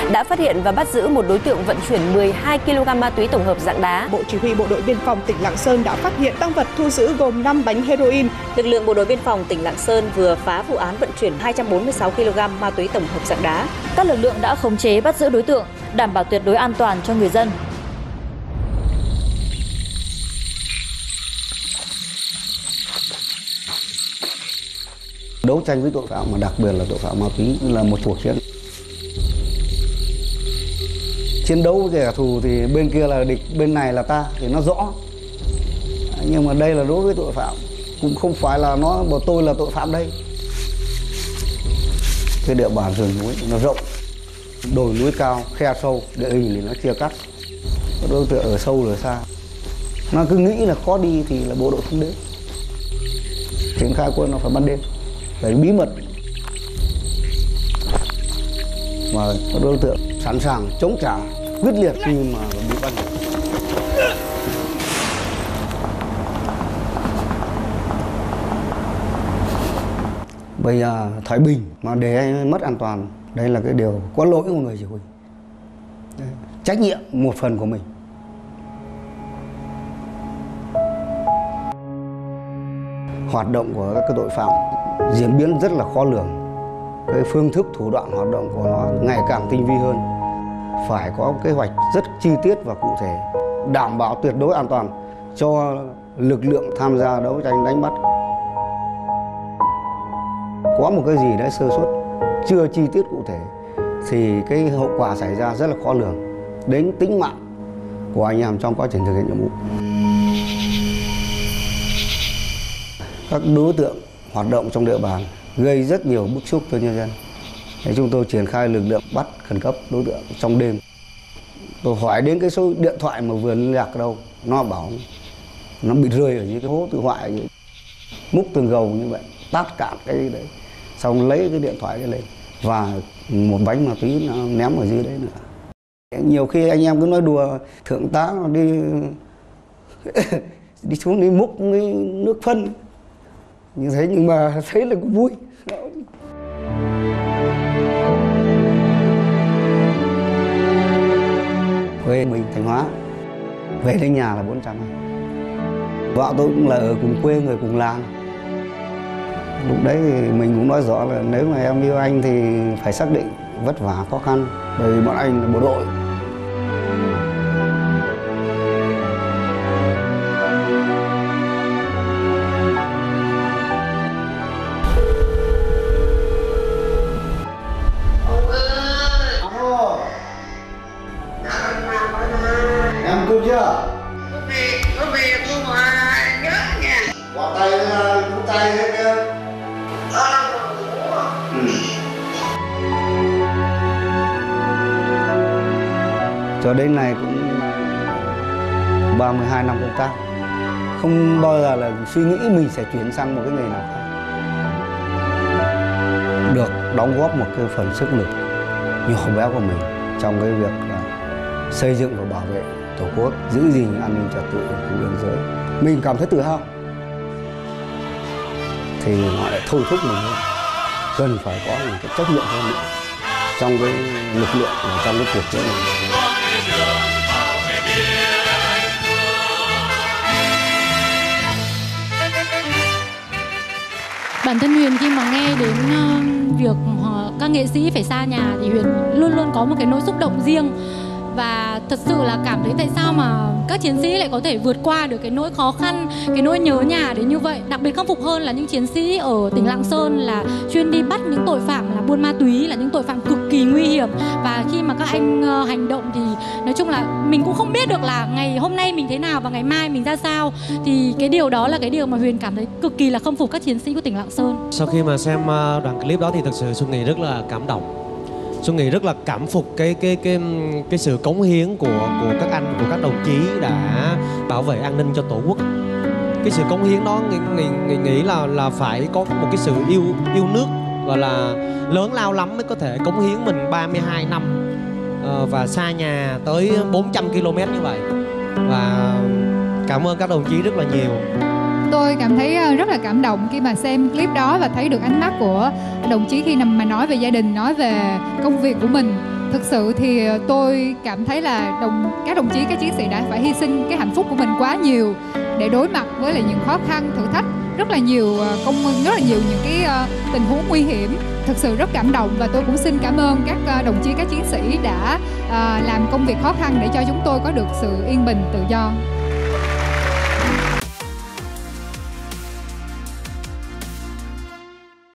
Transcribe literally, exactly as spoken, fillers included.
đã phát hiện và bắt giữ một đối tượng vận chuyển mười hai ki lô gam ma túy tổng hợp dạng đá. Bộ Chỉ huy Bộ đội Biên phòng tỉnh Lạng Sơn đã phát hiện tang vật thu giữ gồm năm bánh heroin. Lực lượng Bộ đội Biên phòng tỉnh Lạng Sơn vừa phá vụ án vận chuyển hai trăm bốn mươi sáu ki lô gam ma túy tổng hợp dạng đá. Các lực lượng đã khống chế bắt giữ đối tượng, đảm bảo tuyệt đối an toàn cho người dân. Đấu tranh với tội phạm, mà đặc biệt là tội phạm ma túy là một cuộc chiến. Chiến đấu với kẻ thù thì bên kia là địch, bên này là ta thì nó rõ. Nhưng mà đây là đối với tội phạm, cũng không phải là nó bảo tôi là tội phạm đây. Cái địa bàn rừng núi nó rộng, đồi núi cao, khe sâu, địa hình thì nó chia cắt. Các đối tượng ở sâu ở xa, nó cứ nghĩ là khó đi thì là bộ đội không đến. Triển khai quân nó phải ban đêm, phải bí mật, mà các đối tượng sẵn sàng chống trả quyết liệt khi mà bị bắt. Bây giờ Thái Bình mà để anh mất an toàn, đây là cái điều có lỗi của người chỉ huy. Trách nhiệm một phần của mình. Hoạt động của các tội phạm diễn biến rất là khó lường. Cái phương thức thủ đoạn hoạt động của nó ngày càng tinh vi hơn. Phải có kế hoạch rất chi tiết và cụ thể, đảm bảo tuyệt đối an toàn cho lực lượng tham gia đấu tranh đánh bắt. Có một cái gì đấy sơ suất, chưa chi tiết cụ thể thì cái hậu quả xảy ra rất là khó lường, đến tính mạng của anh em trong quá trình thực hiện nhiệm vụ. Các đối tượng hoạt động trong địa bàn gây rất nhiều bức xúc cho nhân dân. Để chúng tôi triển khai lực lượng bắt khẩn cấp đối tượng trong đêm. Tôi hỏi đến cái số điện thoại mà vừa liên lạc ở đâu, nó bảo nó bị rơi ở những cái hố tự hoại, múc từng gầu như vậy, tát cạn cái đấy, xong lấy cái điện thoại đấy lên và một bánh ma túy nó ném ở dưới đấy nữa. Nhiều khi anh em cứ nói đùa, thượng tá đi đi xuống đi múc cái nước phân như thế, nhưng mà thấy là cũng vui. Quê mình Thanh Hóa, về đến nhà là bốn trăm. Vợ tôi cũng là ở cùng quê, người cùng làng. Lúc đấy thì mình cũng nói rõ là nếu mà em yêu anh thì phải xác định vất vả khó khăn, bởi vì bọn anh là bộ đội. Em cơm chưa? Có việc, có việc luôn mà nhớ nha. Bỏ tay ra, cút tay hết kia. Ờ, ngủ à. Ừ. Cho đến nay cũng ba mươi hai năm công tác, không bao giờ là suy nghĩ mình sẽ chuyển sang một cái nghề nào khác. Được đóng góp một cái phần sức lực nhỏ bé của mình trong cái việc là xây dựng và bảo vệ Tổ quốc, giữ gìn an ninh trật tự ở khu biên giới, mình cảm thấy tự hào. Thì họ lại thôi thúc mình hơn, cần phải có một cái trách nhiệm hơn nữa trong cái lực lượng và trong cái cuộc chiến này. Bản thân Huyền khi mà nghe đến uh, việc uh, các nghệ sĩ phải xa nhà thì Huyền luôn luôn có một cái nỗi xúc động riêng. Và thật sự là cảm thấy tại sao mà các chiến sĩ lại có thể vượt qua được cái nỗi khó khăn, cái nỗi nhớ nhà đến như vậy. Đặc biệt khâm phục hơn là những chiến sĩ ở tỉnh Lạng Sơn là chuyên đi bắt những tội phạm là buôn ma túy, là những tội phạm cực kỳ nguy hiểm. Và khi mà các anh uh, hành động thì nói chung là mình cũng không biết được là ngày hôm nay mình thế nào và ngày mai mình ra sao. Thì cái điều đó là cái điều mà Huyền cảm thấy cực kỳ là khâm phục các chiến sĩ của tỉnh Lạng Sơn. Sau khi mà xem uh, đoạn clip đó thì thật sự Xuân Nghị rất là cảm động. Xuân Nghị rất là cảm phục cái cái cái cái sự cống hiến của của các anh, của các đồng chí đã bảo vệ an ninh cho Tổ quốc. Cái sự cống hiến đó Nghị, Nghị, nghĩ là là phải có một cái sự yêu yêu nước gọi là lớn lao lắm mới có thể cống hiến mình ba mươi hai năm uh, và xa nhà tới bốn trăm ki lô mét như vậy. Và cảm ơn các đồng chí rất là nhiều. Tôi cảm thấy rất là cảm động khi mà xem clip đó và thấy được ánh mắt của đồng chí khi mà nói về gia đình, nói về công việc của mình. Thực sự thì tôi cảm thấy là đồng các đồng chí, các chiến sĩ đã phải hy sinh cái hạnh phúc của mình quá nhiều để đối mặt với lại những khó khăn, thử thách, rất là nhiều công rất là nhiều những cái uh, tình huống nguy hiểm. Thực sự rất cảm động và tôi cũng xin cảm ơn các uh, đồng chí, các chiến sĩ đã uh, làm công việc khó khăn để cho chúng tôi có được sự yên bình, tự do.